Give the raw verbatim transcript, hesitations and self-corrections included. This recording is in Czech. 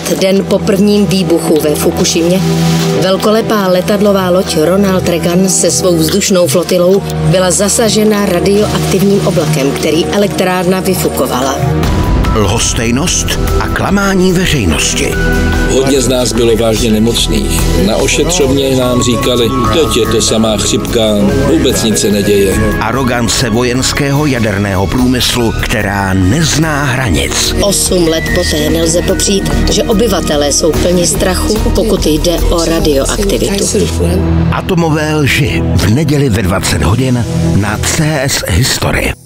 den po prvním výbuchu ve Fukušimě, velkolepá letadlová loď Ronald Reagan se svou vzdušnou flotilou byla zasažena radioaktivním oblakem, který elektrárna vyfukovala. Lhostejnost a klamání veřejnosti. Hodně z nás bylo vážně nemocných. Na ošetřovně nám říkali, teď je to samá chřipka, vůbec nic se neděje. Arogance vojenského jaderného průmyslu, která nezná hranic. Osm let poté nelze popřít, že obyvatelé jsou plni strachu, pokud jde o radioaktivitu. Atomové lži v neděli ve dvacet hodin na C S Historie.